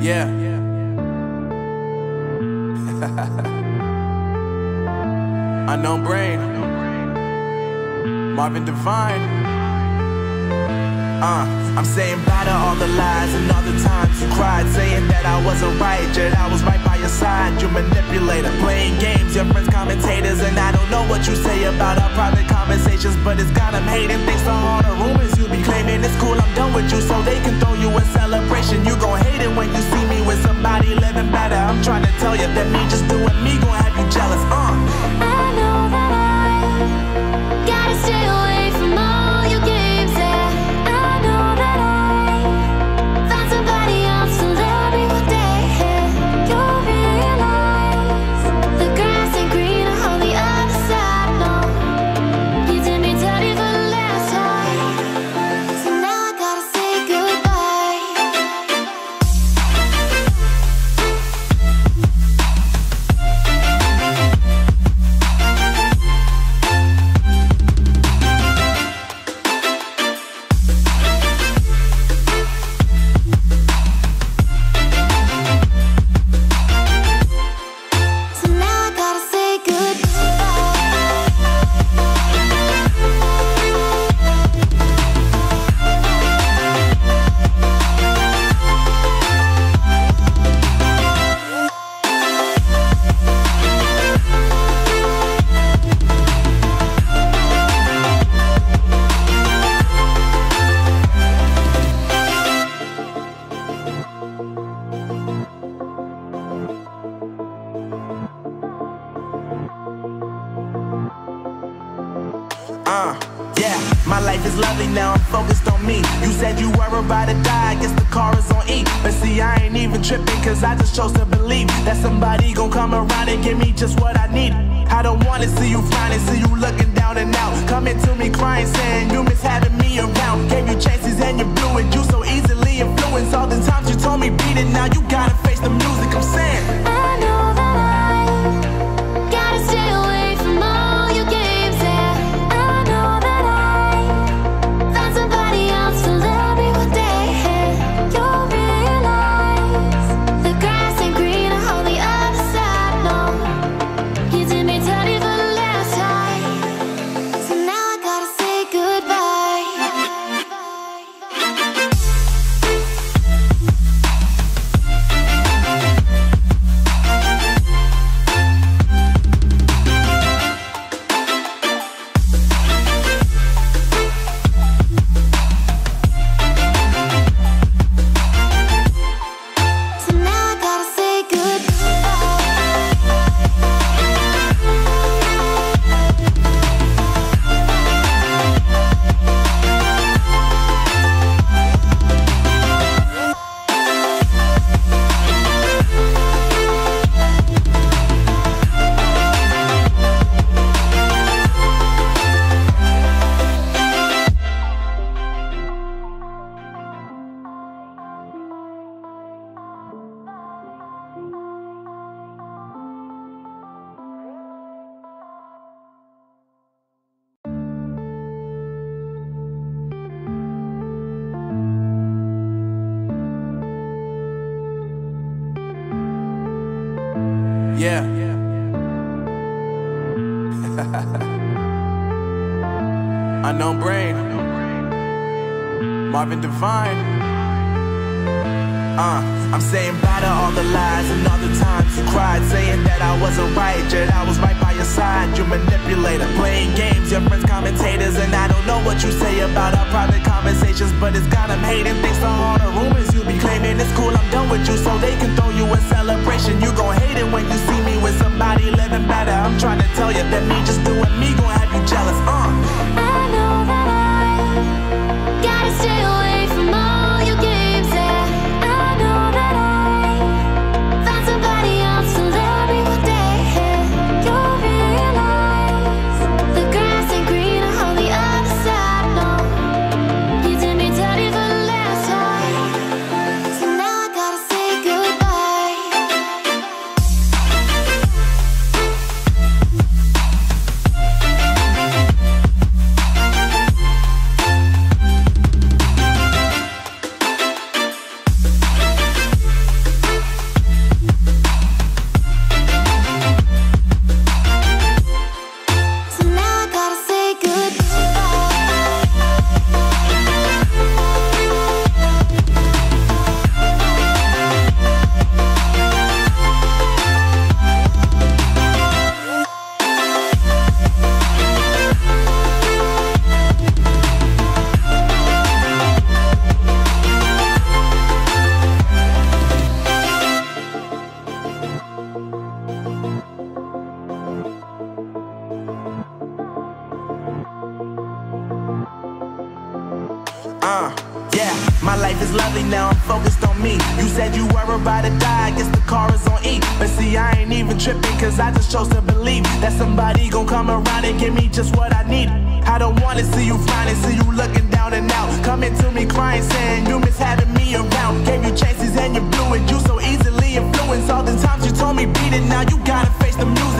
Yeah. Unknown Brain, Marvin Divine. I'm saying bye to all the lies and all the times you cried, saying that I wasn't right, yet I was right by your side. You manipulator, playing games, your friends commentators, and I don't know what you say about our private conversations, but it's got them hating. Thanks to all the rumors you be claiming. It's cool, I'm done with you, so they can throw you a celebration. You gon' hate it when you see me with somebody living better. I'm trying to tell you that me just doing me gon' have you jealous. I know that I gotta stay away from all your games, yeah. I know that I found somebody else to love me one day, yeah. You'll realize the grass ain't greener on the other side, no. You did me dirty for the last time, so now I gotta say goodbye. So now I gotta say Yeah, my life is lovely now, I'm focused on me. You said you were about to die, I guess the car is on E. But see, I ain't even tripping, cause I just chose to believe that somebody gon' come around and give me just what I need. I don't wanna see you frowning, see you looking down and out, coming to me crying, saying you miss having me around. Gave you chances and you blew it, you so easily influenced. All the times you told me beat it, now you gotta face the music. I'm saying I know that I gotta stay away from all your games, yeah. I know that I found somebody else to love me one day, yeah. You'll realize the grass ain't greener on the other side, no. You did me dirty for the last time, so now I gotta say goodbye. So now I gotta say yeah. Unknown Brain, Marvin Divine. I'm saying bye to all the lies and all the times you cried, saying that I wasn't right, yet I was right by your side. You manipulator, playing games, your friends commentators, and I don't know what you say about our private conversations, but it's got them hating. Thanks to all the rumors you be claiming. It's cool, I'm done with you, so they can throw you a celebration. You gon' hate it when you see me with somebody living better. I'm trying to tell you that me just doing me gon' have you jealous. I know that I gotta stay away from all your games, yeah. I know that I found somebody else to love me one day, yeah. You'll realize the grass ain't greener on the other side, no. You did me dirty for the last time, so now I gotta say goodbye. Yeah, my life is lovely now, I'm focused on me. You said you were about to die, I guess the car is on E. But see, I ain't even tripping, cause I just chose to believe that somebody gon' come around and give me just what I need. I don't wanna see you flying, see you looking down and out, coming to me crying, saying you miss having me around. Gave you chances and you blew it, you so easily influenced. All the times you told me beat it, now you gotta face the music.